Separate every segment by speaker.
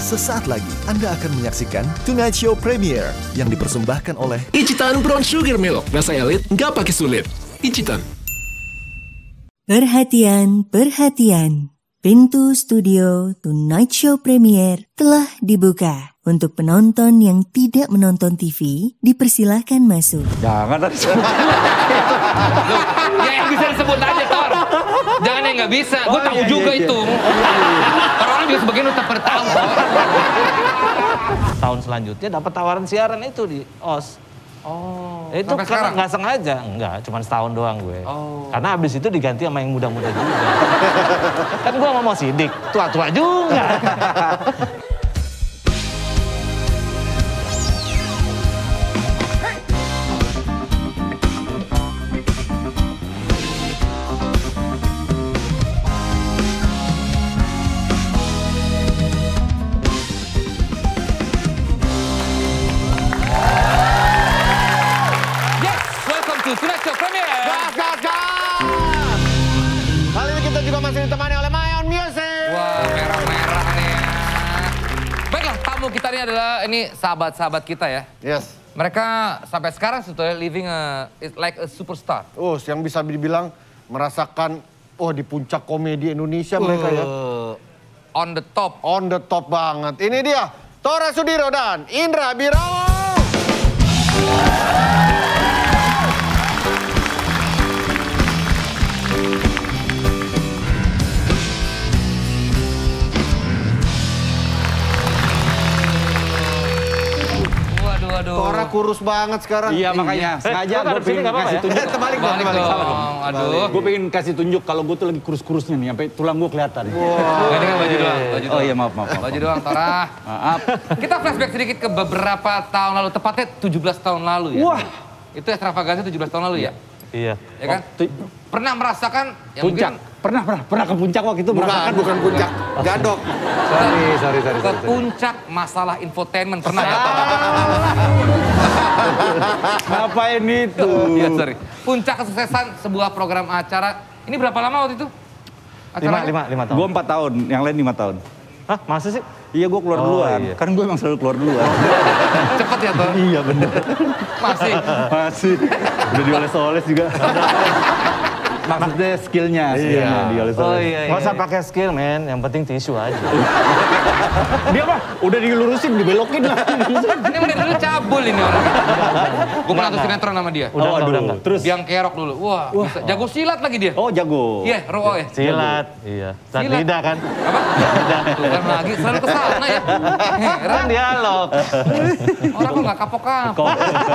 Speaker 1: sesaat lagi Anda akan menyaksikan Tonight Show Premiere yang dipersembahkan oleh
Speaker 2: Icitan Brown Sugar Milk. Rasa elit, nggak pakai sulit. Icitan.
Speaker 3: Perhatian, perhatian. Pintu studio Tonight Show Premiere telah dibuka. Untuk penonton yang tidak menonton TV, dipersilahkan masuk.
Speaker 4: Jangan tadi sebut.
Speaker 5: Ya yang bisa disebut aja, Tor. Jangan yang nggak bisa. Gue tahu juga itu. Orang-orang juga sebagian udah tahu.
Speaker 6: Tahun selanjutnya dapat tawaran siaran itu di OS.
Speaker 5: Oh,
Speaker 6: itu
Speaker 5: sampai sekarang?
Speaker 6: nggak sengaja, enggak, cuma setahun doang gue.
Speaker 5: Oh.
Speaker 6: Karena abis itu diganti sama yang muda-muda juga. Kan gue mau sidik, tua-tua juga.
Speaker 5: Tonight Show Premiere.
Speaker 4: Gas! Kali ini kita juga masih ditemani oleh Mayon Music.
Speaker 5: Wah, merah-merah nih. Baiklah, tamu kita ini adalah sahabat-sahabat kita ya.
Speaker 4: Yes.
Speaker 5: Mereka sampai sekarang sebetulnya living like a superstar.
Speaker 4: Oh, yang bisa dibilang merasakan di puncak komedi Indonesia mereka ya.
Speaker 5: On the top.
Speaker 4: On the top banget. Ini dia, Tora Sudiro dan Indra Birawa.
Speaker 5: Waduh.
Speaker 4: Tora kurus banget sekarang.
Speaker 7: Iya makanya sengaja gue pengen kasih tunjuk.
Speaker 4: Terbalik
Speaker 5: Balik dong. Aduh.
Speaker 7: Gue pengen kasih tunjuk kalau gue tuh lagi kurus-kurusnya nih, sampai tulang gue kelihatan.
Speaker 5: Ini kan baju doang.
Speaker 7: Oh iya maaf.
Speaker 5: Baju doang, Tora.
Speaker 7: Maaf.
Speaker 5: Kita flashback sedikit ke beberapa tahun lalu, tepatnya 17 tahun lalu ya.
Speaker 7: Wah.
Speaker 5: Itu extravaganza 17 tahun lalu ya?
Speaker 6: Iya.
Speaker 5: Ya kan? Pernah merasakan yang
Speaker 7: Puncak. Pernah ke puncak waktu itu merasakan.
Speaker 4: Bukan puncak, gadok.
Speaker 7: Sorry.
Speaker 5: ke puncak masalah infotainment pernah ya?
Speaker 7: Ngapain itu?
Speaker 5: Iya, sorry. Puncak kesuksesan sebuah program acara. Ini berapa lama waktu itu?
Speaker 6: Lima tahun.
Speaker 7: Gue 4 tahun, yang lain 5 tahun.
Speaker 6: Hah, masa sih?
Speaker 7: Iya gue keluar duluan,
Speaker 6: iya.
Speaker 7: kan gue emang selalu keluar duluan.
Speaker 5: Cepet ya, Tor?
Speaker 7: Iya bener.
Speaker 5: Masih.
Speaker 7: Udah dioles-oles juga. Maksudnya skillnya dioles-oles.
Speaker 6: Oh iya. Nggak usah pakai skill, men. Yang penting tisu aja.
Speaker 7: Dia mah udah dilurusin, dibelokin lah.
Speaker 5: Ini udah dulu cabul ini orang. Gue pernah nonton sinetron sama dia.
Speaker 7: Udah. Terus?
Speaker 5: Yang kerok dulu. Wah, bisa. Jago silat lagi dia.
Speaker 7: Oh jago.
Speaker 5: Iya, Rowo ya.
Speaker 6: Silat. Iya.
Speaker 5: Silat.
Speaker 6: Lidah kan.
Speaker 5: Apa? Tuh kan lagi, selalu kesana ya. Heran dia.
Speaker 6: Dialog.
Speaker 5: Orang kok nggak kapok-kapok.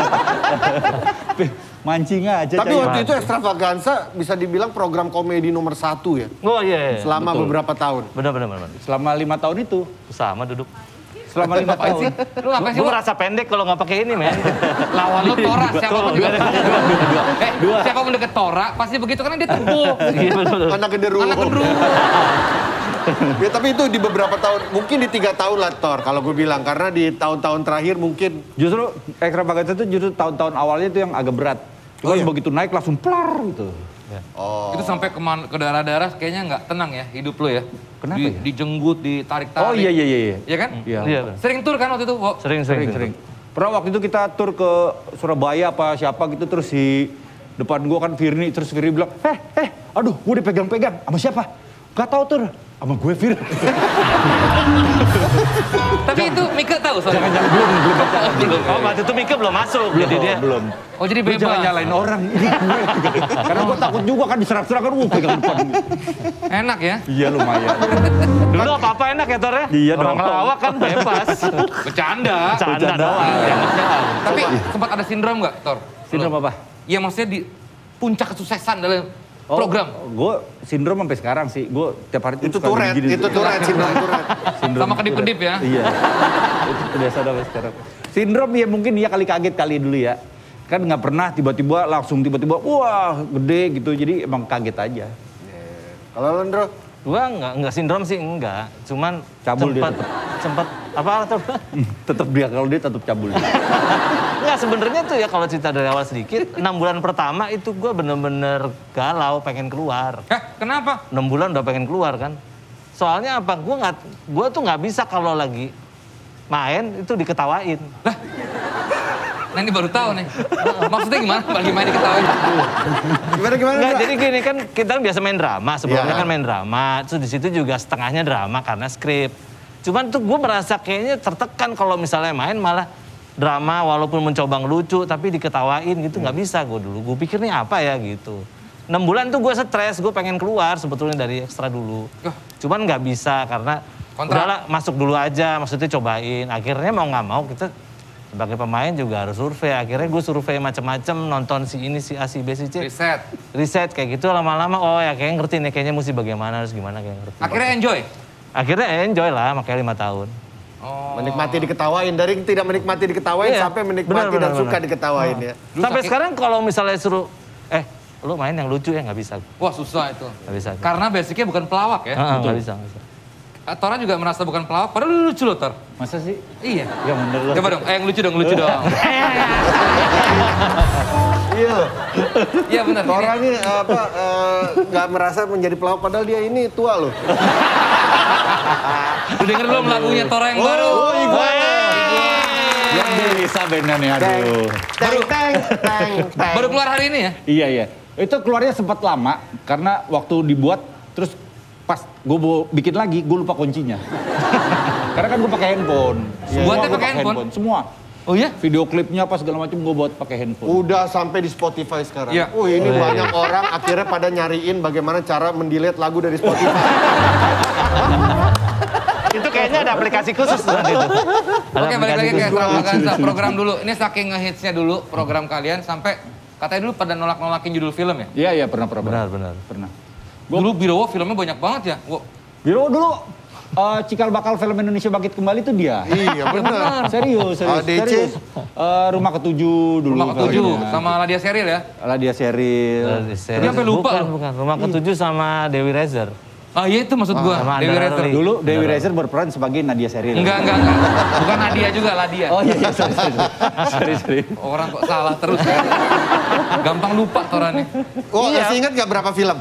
Speaker 7: Mancing aja.
Speaker 4: Tapi waktu itu extravaganza bisa dibilang program komedi nomor 1 ya.
Speaker 6: Oh iya.
Speaker 4: Selama beberapa tahun.
Speaker 6: Benar.
Speaker 7: Selama 5 tahun itu.
Speaker 6: Sama duduk.
Speaker 7: Selama 5 tahun.
Speaker 5: Lu ngapain sih?
Speaker 6: Gue merasa pendek kalau nggak pakai ini, men.
Speaker 5: Lawan lu Tora, siapapun juga. Siapapun deket Tora, pasti begitu karena dia teguh.
Speaker 6: Iya betul.
Speaker 4: Anak genderuwo.
Speaker 5: Anak gendruwo.
Speaker 4: Ya tapi itu di beberapa tahun, mungkin di 3 tahun lah Tor kalau gue bilang. Karena di tahun-tahun terakhir mungkin.
Speaker 7: Justru extravaganza itu justru tahun-tahun awalnya itu yang agak berat. Cuma begitu naik langsung plar gitu.
Speaker 5: Itu sampai ke daerah-daerah kayaknya nggak tenang ya hidup lu ya.
Speaker 7: Kenapa ya?
Speaker 5: Dijenggut, ditarik-tarik.
Speaker 7: Oh iya.
Speaker 5: Iya kan?
Speaker 7: Iya.
Speaker 5: Sering tur kan waktu itu, Wo?
Speaker 6: Sering.
Speaker 7: Pernah waktu itu kita tur ke Surabaya apa siapa gitu, terus di depan gua kan Firni, terus Firni bilang, aduh gua dipegang-pegang, sama siapa? Gak tahu tur, sama gue Fir.
Speaker 5: Tapi itu Mika tahu soalnya.
Speaker 7: Jangan belum.
Speaker 6: Oh, waktu itu Mika belum masuk. Jadi dia.
Speaker 7: Belum.
Speaker 5: Oh jadi
Speaker 7: Lu
Speaker 5: bebas.
Speaker 7: jangan nyalain orang, ini gue. Karena gue takut juga kan diserak-serak kan, pegang depan.
Speaker 5: Enak ya?
Speaker 7: Iya lumayan.
Speaker 6: Dulu apa-apa enak ya, Tor ya?
Speaker 7: Iya
Speaker 6: Orang
Speaker 7: dong.
Speaker 6: ngelawak kan bebas.
Speaker 5: Bercanda.
Speaker 6: Canda doang.
Speaker 5: Tapi sempat ada sindrom nggak, Tor?
Speaker 7: Sindrom apa?
Speaker 5: Iya maksudnya di puncak kesuksesan dalam program.
Speaker 7: Gue sindrom sampai sekarang sih. Gue tiap hari
Speaker 4: Itu
Speaker 7: suka
Speaker 4: Tourette,
Speaker 7: begini.
Speaker 4: itu Tourette, sindrom Tourette.
Speaker 5: Sama kedip-kedip ya?
Speaker 7: Iya. Itu biasa sampai sekarang. Sindrom ya mungkin dia kali kaget kali dulu ya. Kan nggak pernah tiba-tiba wah gede gitu. Jadi emang kaget aja.
Speaker 4: Kalau lo, Ndro?
Speaker 6: Gua enggak sindrom sih, enggak. Cuman
Speaker 7: Cabul dia
Speaker 6: sempat apa tuh?
Speaker 7: Tetap dia kalau dia tetap cabul.
Speaker 6: Enggak, sebenarnya tuh ya kalau cerita dari awal sedikit, 6 bulan pertama itu gue bener-bener galau, pengen keluar.
Speaker 5: Kenapa?
Speaker 6: 6 bulan udah pengen keluar kan. Soalnya apa? Gue tuh nggak bisa kalau lagi main itu diketawain.
Speaker 5: Nah ini baru tahu nih. Maksudnya gimana? Lagi main diketawain.
Speaker 4: Gimana?
Speaker 6: Nggak, jadi gini kan kita biasa main drama, sebelumnya
Speaker 4: Iya.
Speaker 6: kan main drama. Terus di situ juga setengahnya drama karena skrip. Cuman tuh gue merasa kayaknya tertekan kalau misalnya main malah drama walaupun mencoba ngelucu tapi diketawain gitu nggak bisa gue dulu. Gue pikir nih apa ya gitu. 6 bulan tuh gue stres, gue pengen keluar sebetulnya dari ekstra dulu. Cuman nggak bisa karena udahlah masuk dulu aja, maksudnya cobain. Akhirnya mau nggak mau kita sebagai pemain juga harus survei. Akhirnya gue survei macam-macam, nonton si ini, si A, si B, si C. Riset kayak gitu lama-lama, oh ya kayaknya ngerti nih, kayaknya mesti bagaimana, harus gimana kayak ngerti.
Speaker 5: Akhirnya enjoy?
Speaker 6: Akhirnya enjoy lah, makanya 5 tahun.
Speaker 4: Menikmati diketawain, dari tidak menikmati diketawain sampai menikmati dan suka diketawain ya.
Speaker 6: Sampai sekarang kalau misalnya suruh, lu main yang lucu ya nggak bisa.
Speaker 5: Wah susah itu.
Speaker 6: Nggak bisa.
Speaker 5: Karena basicnya bukan pelawak ya?
Speaker 6: Nggak bisa.
Speaker 5: Tora juga merasa bukan pelawak, padahal lu lucu loh, Tor.
Speaker 7: Masa sih?
Speaker 5: Iya.
Speaker 7: Ya bener loh.
Speaker 5: Coba dong, yang lucu dong.
Speaker 4: Iya loh.
Speaker 5: Iya benar.
Speaker 4: Tora ini nggak merasa menjadi pelawak padahal dia ini tua loh.
Speaker 5: Lu denger belum lagunya Tora yang baru?
Speaker 4: Oh,
Speaker 7: Yang bisa benar nih, aduh.
Speaker 4: Teng.
Speaker 5: Baru keluar hari ini ya?
Speaker 7: Iya. Itu keluarnya sempat lama karena waktu dibuat terus pas gue mau bikin lagi gue lupa kuncinya. Karena kan gue pakai handphone.
Speaker 5: Buatnya
Speaker 7: Gua
Speaker 5: pakai handphone?
Speaker 7: Semua.
Speaker 5: Oh iya?
Speaker 7: Video klipnya apa segala macam gue buat pakai handphone.
Speaker 4: Udah sampai di Spotify sekarang.
Speaker 5: Iya.
Speaker 4: Ini banyak orang akhirnya pada nyariin bagaimana cara mendelete lagu dari Spotify.
Speaker 6: Itu kayaknya ada aplikasi khusus buat itu.
Speaker 5: Oke, balik lagi ke Extravaganza. Program dulu. Ini saking ngehitsnya dulu program kalian sampai katanya dulu pada nolak-nolakin judul film ya?
Speaker 7: Iya, pernah.
Speaker 6: Benar.
Speaker 7: Pernah.
Speaker 5: Dulu Birowo filmnya banyak banget ya?
Speaker 7: Biro dulu cikal bakal film Indonesia Bangkit Kembali itu dia.
Speaker 4: Iya benar.
Speaker 7: Serius.
Speaker 4: DC.
Speaker 7: Rumah Ketujuh dulu.
Speaker 5: Rumah Ketujuh sama Ladia Seril ya?
Speaker 7: Ladia Seril.
Speaker 5: Tadi sampai lupa loh.
Speaker 6: Bukan. Rumah Ketujuh sama Dewi Rezer.
Speaker 5: Ah iya itu maksud gua,
Speaker 6: sama
Speaker 5: Dewi
Speaker 6: Andra
Speaker 5: Rezer.
Speaker 6: Roli.
Speaker 7: Dulu Dewi Rezer berperan sebagai Nadia Seril.
Speaker 5: Enggak. Bukan Nadia juga, Ladia.
Speaker 7: Oh iya, sorry.
Speaker 5: Orang kok salah terus ya. Gampang lupa Tora nih.
Speaker 4: Oh, masih ingat nggak berapa film?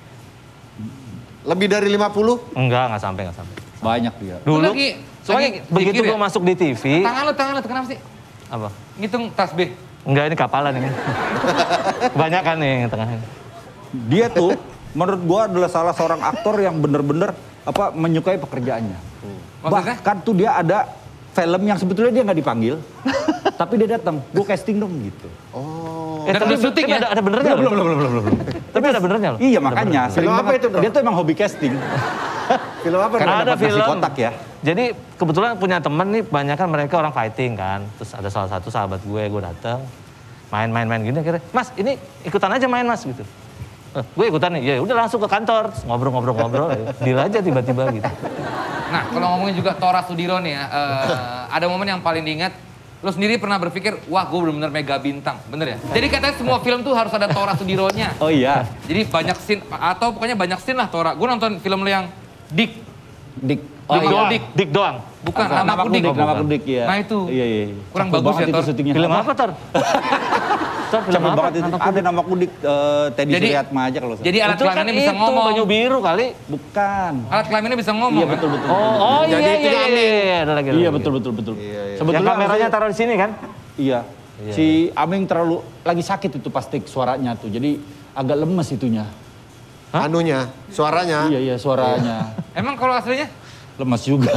Speaker 4: Lebih dari 50?
Speaker 6: Enggak sampai.
Speaker 7: Banyak dia.
Speaker 6: Dulu,
Speaker 5: lagi
Speaker 6: soalnya begitu
Speaker 5: zikir
Speaker 6: gue
Speaker 5: ya?
Speaker 6: masuk di TV.
Speaker 5: Tangan lu tuh kenapa sih?
Speaker 6: Apa?
Speaker 5: Ngitung tasbih.
Speaker 6: Enggak, ini kapalan ini. Kebanyakan nih yang tengahnya.
Speaker 7: Dia tuh menurut gua adalah salah seorang aktor yang bener-bener menyukai pekerjaannya.
Speaker 5: Maksudnya?
Speaker 7: Bahkan tuh dia ada film yang sebetulnya dia nggak dipanggil, tapi dia datang, gua casting dong gitu.
Speaker 5: Dan udah syuting ya?
Speaker 6: Ada benernya loh.
Speaker 7: Belum.
Speaker 6: Tapi ada benernya loh.
Speaker 7: Iya makanya.
Speaker 4: Film apa itu, Bro?
Speaker 7: Dia tuh emang hobi casting.
Speaker 4: Film apa?
Speaker 7: Karena
Speaker 6: Ada
Speaker 7: dapat nasi
Speaker 6: film.
Speaker 7: kotak ya.
Speaker 6: Jadi kebetulan punya temen nih, banyak kan mereka orang fighting kan. Terus ada salah satu sahabat gue datang, main gini akhirnya, Mas ini ikutan aja main Mas gitu. Gue ikutan nih, ya udah langsung ke kantor, ngobrol, deal aja tiba-tiba gitu.
Speaker 5: Nah, kalau ngomongin juga Tora Sudiro nih ya, ada momen yang paling diingat, lo sendiri pernah berpikir, wah gue bener-bener mega bintang, bener ya? Jadi katanya semua film tuh harus ada Tora Sudironya.
Speaker 7: Oh iya.
Speaker 5: Jadi banyak scene, atau pokoknya banyak scene lah Tora. Gue nonton film lo yang Dik.
Speaker 7: Dik.
Speaker 6: Dik doang.
Speaker 5: Bukan, Namaku Dik.
Speaker 7: Namaku Dik ya.
Speaker 5: Nah itu.
Speaker 7: Iya.
Speaker 5: Kurang
Speaker 7: Cakep
Speaker 5: bagus
Speaker 7: banget
Speaker 5: ya,
Speaker 7: itu
Speaker 5: Tor?
Speaker 7: syutingnya.
Speaker 6: Film apa, Tor? Tor, film
Speaker 7: Cakep
Speaker 6: apa?
Speaker 7: banget itu. Ada Namaku Dik, Teddy
Speaker 5: Jadi-
Speaker 7: Suryatma aja kalau
Speaker 5: Jadi alat
Speaker 6: Itu kan
Speaker 5: kelaminnya bisa
Speaker 6: itu,
Speaker 5: ngomong.
Speaker 6: Banyu Biru kali.
Speaker 7: bukan.
Speaker 5: Alat kelaminnya bisa ngomong
Speaker 7: Iya
Speaker 5: kan?
Speaker 7: betul.
Speaker 6: Oh
Speaker 4: Jadi itu
Speaker 6: iya. Ada lagi.
Speaker 7: Iya betul.
Speaker 6: Yang kameranya taruh di sini kan?
Speaker 7: Iya. Si Aming terlalu lagi sakit itu pasti suaranya tuh. Jadi agak lemes itunya.
Speaker 4: Anunya, suaranya.
Speaker 7: Iya suaranya.
Speaker 5: Emang kalau aslinya?
Speaker 7: Lemes juga.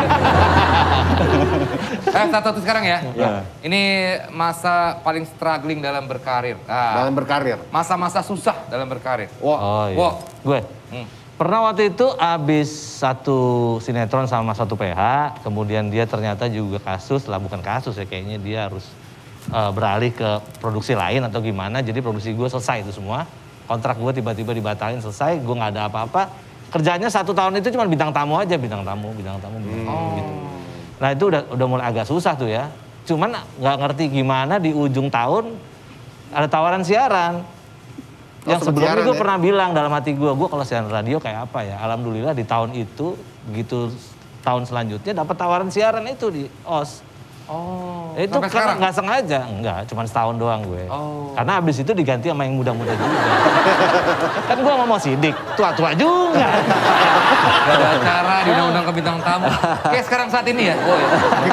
Speaker 5: Satu sekarang ya.
Speaker 7: Iya.
Speaker 5: Ini masa paling struggling dalam berkarir.
Speaker 4: Dalam berkarir.
Speaker 5: Masa-masa susah dalam berkarir.
Speaker 6: Oh iya.
Speaker 5: Wah.
Speaker 6: Gue. Pernah waktu itu abis satu sinetron sama satu PH, kemudian dia ternyata juga kasus lah, bukan kasus ya, kayaknya dia harus beralih ke produksi lain atau gimana, jadi produksi gue selesai itu semua. Kontrak gue tiba-tiba dibatalin, selesai, gue nggak ada apa-apa. Kerjanya 1 tahun itu cuma bintang tamu aja, bintang tamu gitu. Nah itu udah mulai agak susah tuh ya. Cuman nggak ngerti gimana di ujung tahun ada tawaran siaran. Yang sebelumnya gue pernah bilang dalam hati gue kalau siaran radio kayak apa ya. Alhamdulillah di tahun itu, begitu tahun selanjutnya dapat tawaran siaran itu di OS.
Speaker 5: Oh,
Speaker 6: Itu
Speaker 5: sampai
Speaker 6: karena
Speaker 5: sekarang?
Speaker 6: nggak sengaja, enggak, cuma setahun doang gue.
Speaker 5: Oh.
Speaker 6: Karena abis itu diganti sama yang muda-muda juga. Kan gue ngomong Sidik, tua-tua juga.
Speaker 5: Gak ada acara diundang-undang ke bintang tamu. Kayak sekarang saat ini ya? Oh ya.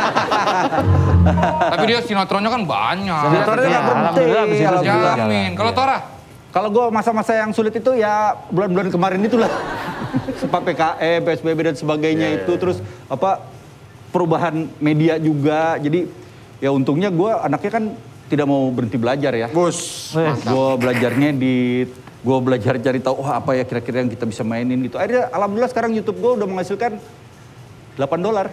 Speaker 5: Tapi dia sinetronnya kan banyak.
Speaker 7: Sinetronnya nggak berhenti.
Speaker 6: Alhamdulillah abis itu
Speaker 7: Alhamdulillah.
Speaker 5: Jamin. Kalau Tora?
Speaker 7: Kalau gue masa-masa yang sulit itu ya bulan-bulan kemarin itulah. Sempat PKM, PSBB dan sebagainya itu. Terus apa perubahan media juga. Jadi ya untungnya gue anaknya kan tidak mau berhenti belajar ya.
Speaker 4: Bus.
Speaker 7: Gue belajarnya gue belajar cari tahu apa ya kira-kira yang kita bisa mainin gitu. Akhirnya alhamdulillah sekarang YouTube gue udah menghasilkan $8.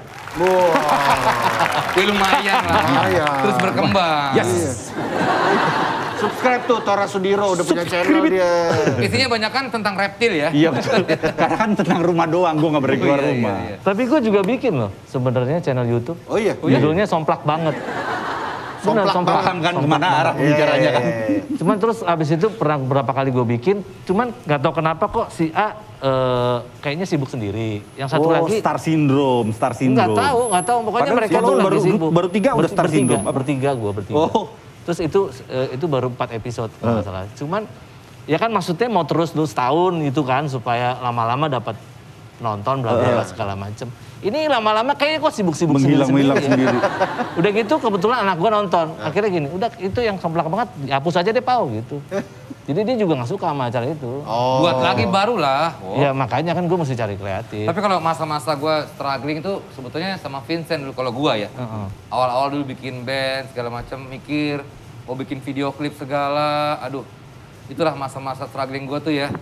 Speaker 5: Ya lumayan lah.
Speaker 4: Lumayan.
Speaker 5: Terus berkembang.
Speaker 7: Yes.
Speaker 4: Subscribe tuh Tora Sudiro udah punya channel dia.
Speaker 5: Isinya banyak kan tentang reptil ya?
Speaker 7: Iya betul. Karena kan tentang rumah doang, gue nggak berani keluar
Speaker 5: Iya,
Speaker 7: rumah.
Speaker 5: iya.
Speaker 6: Tapi gue juga bikin loh sebenarnya channel YouTube.
Speaker 4: Oh iya.
Speaker 6: Judulnya Somplak Banget. Benar,
Speaker 4: Somplak
Speaker 7: Paham kan
Speaker 6: Somplak
Speaker 7: kemana
Speaker 6: banget.
Speaker 7: arah pembicaranya kan?
Speaker 6: Cuman terus abis itu pernah beberapa kali gue bikin, cuman nggak tahu kenapa kok si A kayaknya sibuk sendiri. Yang satu
Speaker 7: Oh,
Speaker 6: lagi
Speaker 7: star syndrome.
Speaker 6: nggak tahu. Pokoknya
Speaker 7: Padahal
Speaker 6: mereka
Speaker 7: baru-
Speaker 6: tuh lagi
Speaker 7: baru-
Speaker 6: sibuk.
Speaker 7: baru 3 udah star syndrome. Apa?
Speaker 6: Bertiga.
Speaker 7: Oh.
Speaker 6: Terus itu baru 4 episode kalau nggak salah. Cuman ya kan maksudnya mau terus dulu setahun gitu kan supaya lama-lama dapat nonton bla bla bla segala macem. Ini lama-lama kayaknya kok sibuk-sibuk
Speaker 7: Menghilang-hilang sendiri.
Speaker 6: Udah gitu kebetulan anak gue nonton. Akhirnya gini, udah itu yang Somplak Banget dihapus aja deh Pau gitu. Jadi dia juga nggak suka sama acara itu.
Speaker 5: Buat lagi barulah.
Speaker 6: Ya makanya kan gue mesti cari kreatif.
Speaker 5: Tapi kalau masa-masa gue struggling tuh sebetulnya sama Vincent dulu kalau gue ya. Awal-awal dulu bikin band segala macam, mikir mau bikin video klip segala. Aduh, itulah masa-masa struggling gue tuh ya.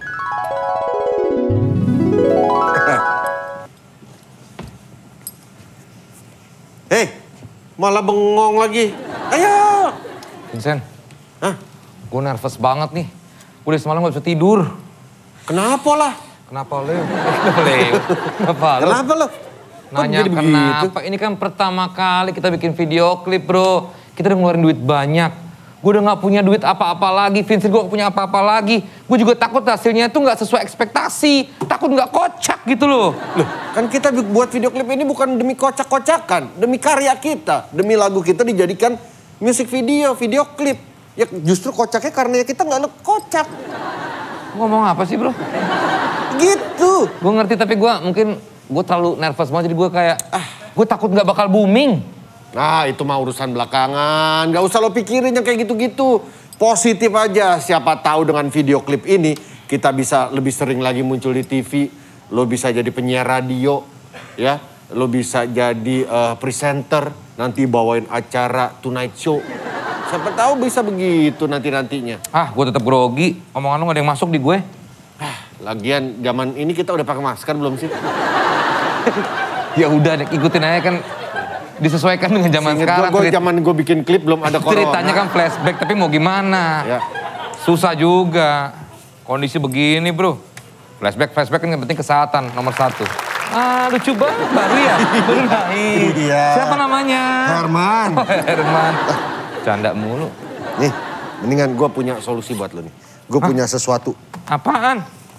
Speaker 4: Malah bengong lagi. Ayo.
Speaker 5: Vincent,
Speaker 4: Hah?
Speaker 5: gue nervous banget nih. Gue dari semalam gak bisa tidur.
Speaker 4: Kenapa lah?
Speaker 5: Kenapa Leo? Kenapa Leo? Kenapa lo?
Speaker 4: Kenapa lo?
Speaker 5: Nanya
Speaker 4: jadi
Speaker 5: kenapa? Ini kan pertama kali kita bikin video klip bro. Kita udah ngeluarin duit banyak. Gue udah gak punya duit apa-apa lagi. Vincent gue gak punya apa-apa lagi. Gue juga takut hasilnya tuh gak sesuai ekspektasi. Takut gak kocak gitu loh.
Speaker 4: Loh, kan kita buat video klip ini bukan demi kocak-kocakan. Demi karya kita. Demi lagu kita dijadikan music video, video klip. Ya justru kocaknya karena kita gak kocak.
Speaker 5: Ngomong apa sih bro?
Speaker 4: Gitu.
Speaker 5: Gue ngerti tapi gue terlalu nervous banget. Jadi gue kayak, gue takut gak bakal booming.
Speaker 4: Nah itu mah urusan belakangan. Gak usah lo pikirin yang kayak gitu-gitu. Positif aja. Siapa tahu dengan video klip ini kita bisa lebih sering lagi muncul di TV. Lo bisa jadi penyiar radio. Ya, lo bisa jadi presenter. Nanti bawain acara Tonight Show. Siapa tahu bisa begitu nanti-nantinya.
Speaker 5: Gue tetap grogi. Omongan lu gak ada yang masuk di gue.
Speaker 4: Lagian zaman ini kita udah pakai masker belum sih?
Speaker 5: Ya udah ikutin aja kan. Disesuaikan dengan zaman
Speaker 4: Ingat
Speaker 5: sekarang.
Speaker 4: zaman gue bikin klip belum ada corona.
Speaker 5: Ceritanya kan flashback tapi mau gimana?
Speaker 4: Ya.
Speaker 5: Susah juga. Kondisi begini bro. Flashback kan yang penting kesehatan nomor 1. Lucu banget baru ya? Baru naik.
Speaker 4: Iya.
Speaker 5: Siapa namanya?
Speaker 4: Herman.
Speaker 5: Oh, Herman. Canda mulu.
Speaker 4: Nih, mendingan gue punya solusi buat lo nih. Gue punya sesuatu.
Speaker 5: Apaan?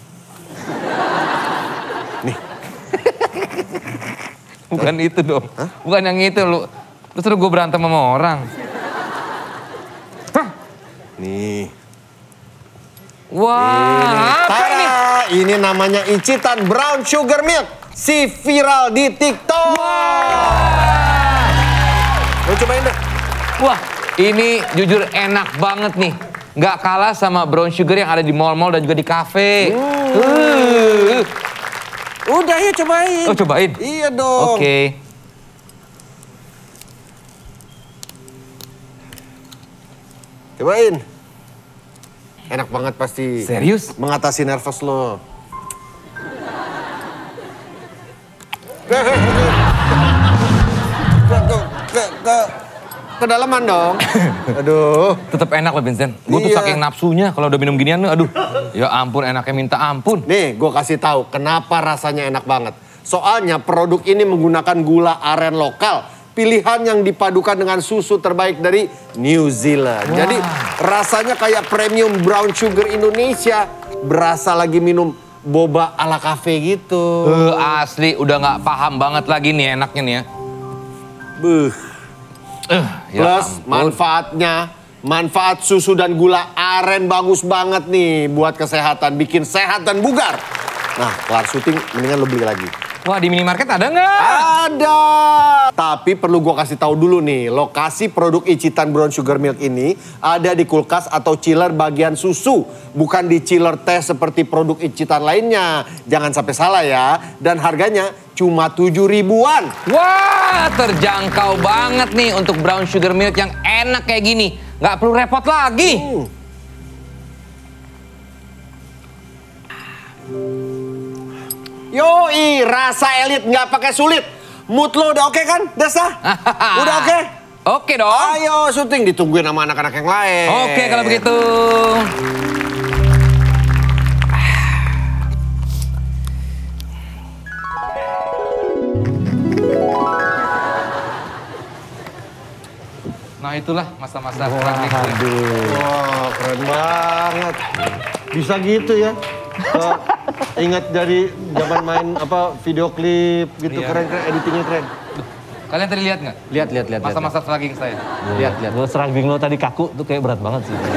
Speaker 4: Nih.
Speaker 5: Bukan itu dong. Bukan yang itu lu. Lu suruh gue berantem sama orang.
Speaker 4: Nih.
Speaker 5: Wah, apa
Speaker 4: Tada!
Speaker 5: ini?
Speaker 4: Ini namanya icitan brown sugar milk. Si viral di TikTok. Lo cobain deh.
Speaker 5: Wah, ini jujur enak banget nih. Nggak kalah sama brown sugar yang ada di mall-mall dan juga di kafe.
Speaker 4: Udah ya cobain.
Speaker 5: Oh cobain?
Speaker 4: Iya dong.
Speaker 5: Oke.
Speaker 4: Cobain. Enak banget pasti.
Speaker 5: Serius?
Speaker 4: Mengatasi nervous lo. Kedalaman dong. Aduh.
Speaker 5: Tetap enak loh Vincent. Gue tuh
Speaker 4: Iya.
Speaker 5: saking nafsunya kalau udah minum ginian, aduh. Ya ampun enaknya minta ampun.
Speaker 4: Nih, gue kasih tahu kenapa rasanya enak banget. Soalnya produk ini menggunakan gula aren lokal. Pilihan yang dipadukan dengan susu terbaik dari New Zealand.
Speaker 5: Wah.
Speaker 4: Jadi rasanya kayak premium brown sugar Indonesia. Berasa lagi minum boba ala kafe gitu.
Speaker 5: Asli udah nggak paham banget lagi nih enaknya nih ya.
Speaker 4: Buh. Plus manfaatnya, manfaat susu dan gula aren bagus banget nih buat kesehatan, bikin sehat dan bugar. Nah, kelar syuting mendingan lo beli lagi.
Speaker 5: Wah, di minimarket ada nggak?
Speaker 4: Ada. Tapi perlu gua kasih tahu dulu nih, lokasi produk Icitan Brown Sugar Milk ini ada di kulkas atau chiller bagian susu, bukan di chiller teh seperti produk Icitan lainnya. Jangan sampai salah ya. Dan harganya cuma 7 ribuan.
Speaker 5: Wah, terjangkau banget nih untuk Brown Sugar Milk yang enak kayak gini. Nggak perlu repot lagi.
Speaker 4: Yoi, rasa elit nggak pakai sulit. Mood lo udah oke kan, Desta? Udah oke?
Speaker 5: Oke dong.
Speaker 4: Ayo syuting, ditungguin sama anak-anak yang lain.
Speaker 5: Oke kalau begitu. Nah itulah masa-masa perang.
Speaker 4: Wah, keren banget. Bisa gitu ya. Ingat dari zaman main video klip gitu,
Speaker 5: Iya.
Speaker 4: keren-keren, editingnya keren.
Speaker 5: Kalian tadi lihat nggak?
Speaker 7: Lihat.
Speaker 5: Masa-masa struggling saya.
Speaker 7: Lihat.
Speaker 6: Gue struggling lo tadi kaku tuh kayak berat banget sih.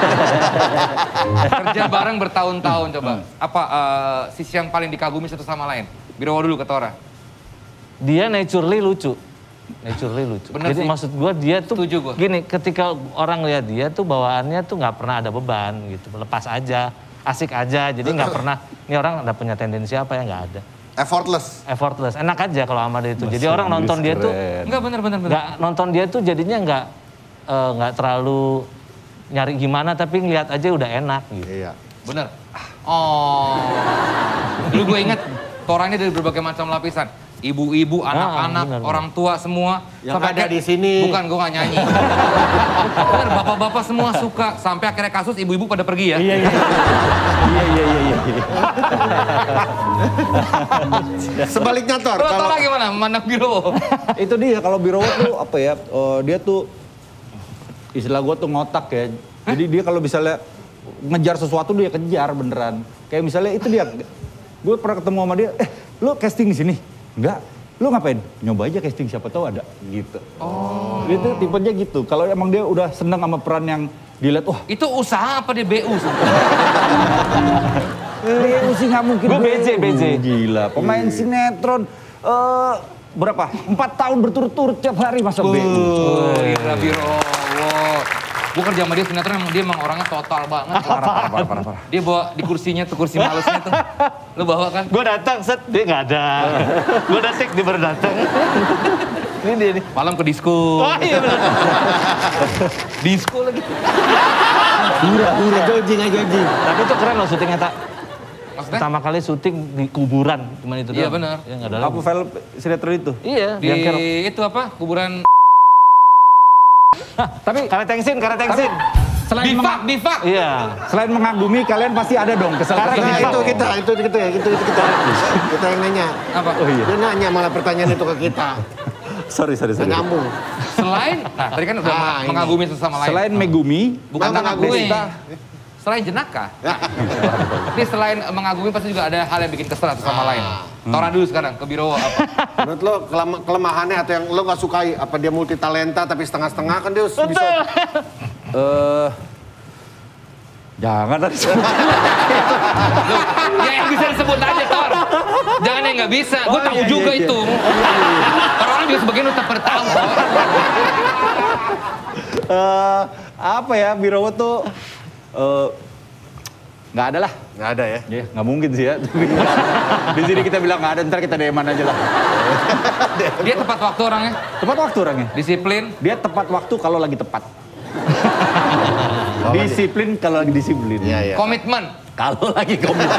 Speaker 5: Kerja bareng bertahun-tahun coba. Apa sisi yang paling dikagumi satu sama lain? Biro dulu ke Tora.
Speaker 6: Dia naturally lucu.
Speaker 5: Bener
Speaker 6: Jadi
Speaker 5: sih.
Speaker 6: maksud gue dia tuh
Speaker 5: Setuju gua.
Speaker 6: gini, ketika orang lihat dia tuh bawaannya tuh nggak pernah ada beban gitu, lepas aja, asik aja. Jadi nggak pernah, ini orang ada punya tendensi apa ya, nggak ada.
Speaker 4: Effortless.
Speaker 6: Enak aja kalau sama dia itu. Jadi orang nonton dia tuh
Speaker 5: Enggak bener.
Speaker 6: nggak nonton dia tuh jadinya nggak terlalu nyari gimana, tapi ngeliat aja udah enak gitu.
Speaker 4: Iya.
Speaker 5: Bener. Oh. Dulu gue inget, Tora ini dari berbagai macam lapisan. Ibu-ibu, anak-anak,
Speaker 6: bener.
Speaker 5: orang tua semua.
Speaker 4: Yang ada di sini.
Speaker 5: Bukan, gue gak nyanyi. Bener, bapak-bapak semua suka. Sampai akhirnya kasus ibu-ibu pada pergi ya.
Speaker 7: Iya.
Speaker 4: Sebaliknya Tor,
Speaker 5: Kalau
Speaker 4: kalau
Speaker 5: Tora gimana? Memandang Biro.
Speaker 7: Itu dia, kalau Biro tuh apa ya, dia tuh istilah gue tuh ngotak ya. Jadi dia kalau misalnya ngejar sesuatu dia kejar beneran. Kayak misalnya itu dia, gue pernah ketemu sama dia, lu casting di sini? Enggak. Lu ngapain? Nyoba aja casting, siapa tahu ada gitu. Oh. Gitu tipenya gitu. Kalau emang dia udah seneng sama peran yang dilihat, wah
Speaker 5: Itu usaha apa dia BU?
Speaker 7: BU sih nggak mungkin.
Speaker 6: Gue BJ.
Speaker 7: Gila, pemain sinetron. Berapa? 4 tahun berturut-turut tiap hari masa BU.
Speaker 5: Oh, gila Biro. Wow. Gue kerja sama dia sinetron, dia emang orangnya total banget. Parah. Dia bawa di kursinya tuh, kursi malesnya tuh. Lu bawa kan?
Speaker 6: Gue datang, set, dia nggak ada. Gue datang, dia baru datang. Ini dia nih.
Speaker 5: Malam ke disco.
Speaker 6: Oh iya bener.
Speaker 5: Disco lagi.
Speaker 4: hura jogging.
Speaker 6: Tapi itu keren loh syutingnya, Tak.
Speaker 5: Maksudnya?
Speaker 6: Pertama kali syuting di kuburan, cuman itu
Speaker 5: Iya,
Speaker 6: doang.
Speaker 5: bener.
Speaker 6: Ya nggak ada
Speaker 7: Apa
Speaker 6: lagi.
Speaker 7: film sinetron itu?
Speaker 6: Iya,
Speaker 5: Di
Speaker 6: yang kayak
Speaker 5: itu apa? Kuburan
Speaker 6: tapi karet tengsin.
Speaker 7: Selain
Speaker 5: Bifak.
Speaker 6: Iya.
Speaker 7: Selain mengagumi, kalian pasti ada dong kesel.
Speaker 6: Karena
Speaker 4: Nah,
Speaker 6: Bifak.
Speaker 4: itu kita. Kita yang nanya.
Speaker 5: Apa?
Speaker 7: Oh iya.
Speaker 4: Dia nanya malah pertanyaan itu ke kita.
Speaker 7: Sorry.
Speaker 4: Nggak nyambung.
Speaker 5: Selain, nah tadi kan udah
Speaker 4: Ah, ini.
Speaker 5: mengagumi sesama lain.
Speaker 7: Selain Megumi,
Speaker 5: Bukan
Speaker 4: Nah,
Speaker 5: mengagumi.
Speaker 4: Desta.
Speaker 5: Selain jenaka. Ini selain mengagumi pasti juga ada hal yang bikin kesel satu sama lain. Tora dulu sekarang ke Biro apa?
Speaker 4: Menurut lo kelemahannya atau yang lo nggak sukai? Apa dia multi talenta tapi setengah-setengah kan dia bisa.
Speaker 7: jangan tadi.
Speaker 5: Ya yang bisa disebut aja Tor. Jangan yang nggak bisa. Gue tahu juga itu. Orang-orang juga sebagian udah tahu.
Speaker 7: Apa ya, Biro tuh nggak ada lah.
Speaker 4: Nggak ada ya?
Speaker 7: Ya, nggak mungkin sih ya. Tapi di sini kita bilang nggak ada, ntar kita DM-an aja lah.
Speaker 5: Dia tepat waktu orangnya.
Speaker 7: Tepat waktu orangnya.
Speaker 5: Disiplin.
Speaker 7: Dia tepat waktu kalau lagi tepat. Disiplin kalau lagi disiplin.
Speaker 4: Iya.
Speaker 5: Komitmen.
Speaker 7: Kalau lagi komitmen.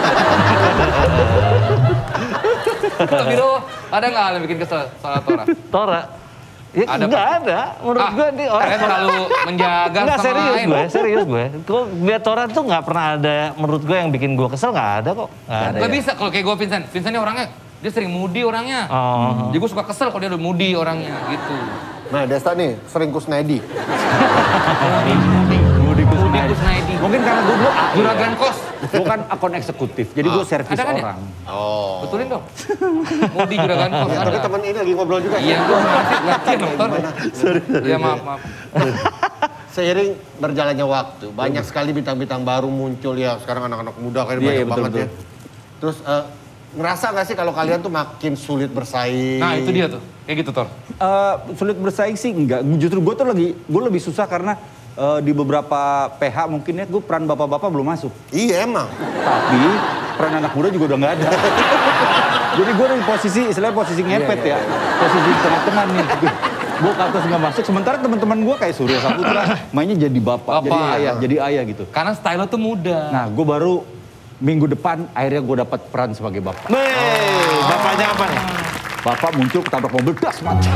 Speaker 5: Kalau Biro ada nggak hal yang bikin kesel soal Tora?
Speaker 6: Tora. Ya
Speaker 5: Ada,
Speaker 6: nggak ada. Menurut gue nih orang
Speaker 5: kalian terlalu menjaga
Speaker 6: Nggak,
Speaker 5: sama lain.
Speaker 6: serius gue. Kok lihat Tora tuh nggak pernah ada, menurut gue yang bikin gue kesel nggak ada kok. Nggak ada.
Speaker 5: Gak
Speaker 6: Ya.
Speaker 5: bisa kalau kayak gue Vincent. Vincent ini orangnya dia sering moody orangnya.
Speaker 6: Oh.
Speaker 5: Jadi gue suka kesel kalau dia udah moody orangnya gitu.
Speaker 4: Nah, Desta nih sering kusnedi.
Speaker 5: Moody Kusnaidi.
Speaker 7: Mungkin karena gue dulu
Speaker 5: Juragan Kos.
Speaker 7: Gue kan akun eksekutif, jadi gue servis
Speaker 5: Ada kan ya?
Speaker 7: orang.
Speaker 4: Oh.
Speaker 5: Betulin dong. Mau di Juragan Kos
Speaker 4: Ya,
Speaker 5: ada.
Speaker 4: tapi teman ini lagi ngobrol juga.
Speaker 5: Iya, gue ngerti dokter. Iya maaf.
Speaker 4: Seiring berjalannya waktu, banyak sekali bintang-bintang baru muncul ya. Sekarang anak-anak muda kayak
Speaker 7: Iya,
Speaker 4: banyak
Speaker 7: betul,
Speaker 4: banget ya. Terus ngerasa nggak sih kalau kalian tuh makin sulit bersaing?
Speaker 5: Nah itu dia tuh, kayak gitu Tor.
Speaker 7: Sulit bersaing sih enggak. Justru gue lebih susah karena di beberapa PH mungkin ya gue peran bapak-bapak belum masuk.
Speaker 4: Iya emang.
Speaker 7: Tapi peran anak muda juga udah nggak ada. Jadi gue di posisi, istilahnya posisi ngepet ya. Posisi tengah-tengah nih. Gue ke atas nggak masuk, sementara teman-teman gue kayak Surya Saputra mainnya jadi bapak, jadi ayah gitu.
Speaker 5: Karena style lo tuh muda.
Speaker 7: Nah gue baru minggu depan akhirnya gue dapat peran sebagai bapak.
Speaker 6: Bapaknya apa nih?
Speaker 7: Bapak muncul ketabrak mobil, das mati.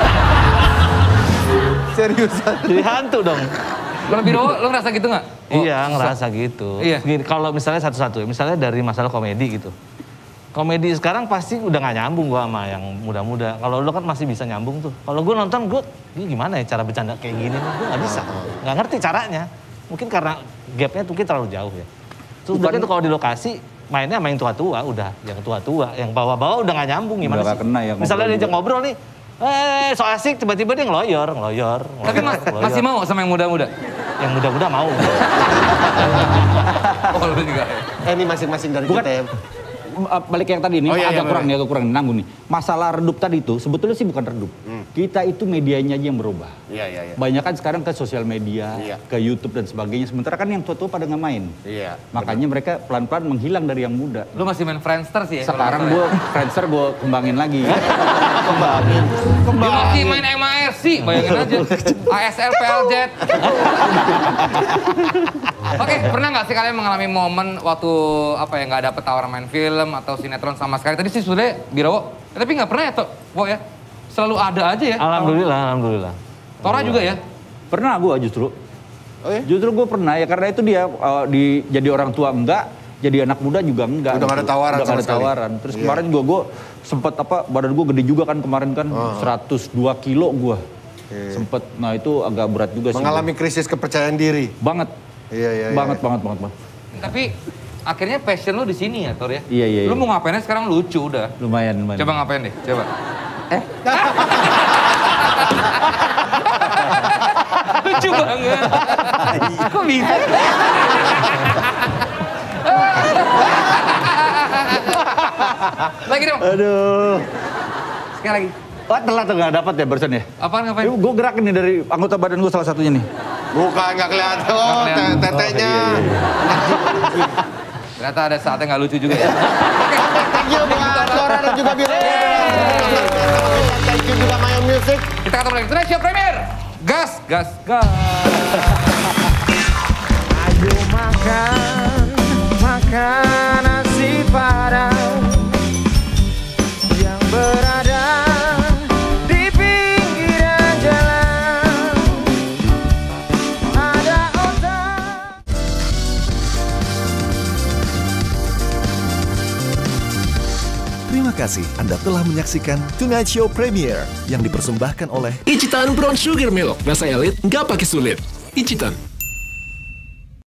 Speaker 6: Seriusan? Jadi hantu dong.
Speaker 5: Lo Biro, lo ngerasa gitu nggak?
Speaker 6: Iya, ngerasa gitu.
Speaker 5: Iya.
Speaker 6: Gini, kalau misalnya satu-satu, misalnya dari masalah komedi gitu. Komedi sekarang pasti udah gak nyambung gua sama yang muda-muda. Kalau lo kan masih bisa nyambung tuh. Kalau gue nonton, ini gimana ya cara bercanda kayak gini nih? Gue gak bisa. Gak ngerti caranya. Mungkin karena gapnya mungkin terlalu jauh ya. Terus berarti tuh kalau di lokasi, mainnya sama yang tua-tua udah. Yang tua-tua, yang bawa-bawa udah gak nyambung gimana
Speaker 7: Udah
Speaker 6: sih?
Speaker 7: gak kena ya,
Speaker 6: Misalnya
Speaker 7: ngobrol
Speaker 6: diajak ngobrol nih, so asik, tiba-tiba dia ngeloyor.
Speaker 5: Tapi masih mau sama yang muda-muda?
Speaker 6: Yang muda-muda mau.
Speaker 5: Oh kalau juga.
Speaker 4: Ini masing-masing dari
Speaker 7: Bukan.
Speaker 4: kita ya.
Speaker 7: Balik yang tadi ini,
Speaker 4: Oh, iya,
Speaker 7: agak
Speaker 4: iya,
Speaker 7: kurang nanggung nih. Masalah redup tadi itu sebetulnya sih bukan redup. Kita itu medianya aja yang berubah.
Speaker 4: Iya.
Speaker 7: Banyak kan sekarang ke sosial media,
Speaker 4: Iya.
Speaker 7: ke YouTube dan sebagainya. Sementara kan yang tua-tua pada nggak main.
Speaker 4: Iya.
Speaker 7: Makanya mereka pelan-pelan menghilang dari yang muda.
Speaker 5: Lo masih main Friendster sih ya?
Speaker 7: Sekarang gue Friendster gue kembangin lagi.
Speaker 5: Dia masih main MARC, bayangin aja. ASL PLZ. Oke, pernah nggak sih kalian mengalami momen waktu nggak dapet tawaran main film atau sinetron sama sekali? Tadi sih sudah Biro, tapi nggak pernah ya Wo ya? Selalu ada aja ya?
Speaker 6: Alhamdulillah.
Speaker 5: Tora juga ya?
Speaker 7: Pernah gue justru.
Speaker 4: Oh ya?
Speaker 7: Justru gue pernah ya karena itu dia jadi orang tua enggak, jadi anak muda juga enggak.
Speaker 4: Udah nggak ada tawaran
Speaker 7: Udah nggak
Speaker 4: sama
Speaker 7: ada tawaran. Terus kemarin gue sempet badan gue gede juga kan kemarin kan 102 kilo gue. Sempet, nah itu agak berat juga sih.
Speaker 4: Mengalami krisis kepercayaan diri.
Speaker 7: Banget.
Speaker 4: Iya.
Speaker 7: Banget.
Speaker 5: Tapi akhirnya passion lu di sini ya Tor ya?
Speaker 7: Iya.
Speaker 5: Lu mau ngapainnya sekarang lucu udah.
Speaker 7: Lumayan.
Speaker 5: Coba ngapain deh, coba. Lucu banget. Kok bisa? Lagi dong.
Speaker 7: Aduh.
Speaker 5: Sekali lagi.
Speaker 7: Wah telat tuh gak dapet ya barusan ya?
Speaker 5: Apaan ngapain?
Speaker 7: Gue gerakin nih dari anggota badan gue salah satunya nih.
Speaker 4: Bukan, nggak kelihatan. Oh,
Speaker 5: kelihatan.
Speaker 4: tetenya.
Speaker 5: Ternyata ada saatnya nggak lucu juga ya.
Speaker 4: Thank you buat Tora dan juga Biro. Thank you juga Mayo Music.
Speaker 5: Kita ketemu lagi. Indonesia Premier. Gas.
Speaker 8: Ayo makan nasi padang yang berada di pinggiran jalan. Ada otak.
Speaker 1: Terima kasih Anda telah menyaksikan Tonight Show Premier yang dipersembahkan oleh
Speaker 2: Icitan Brown Sugar Milk. Rasa elit, nggak pakai sulit. Icitan.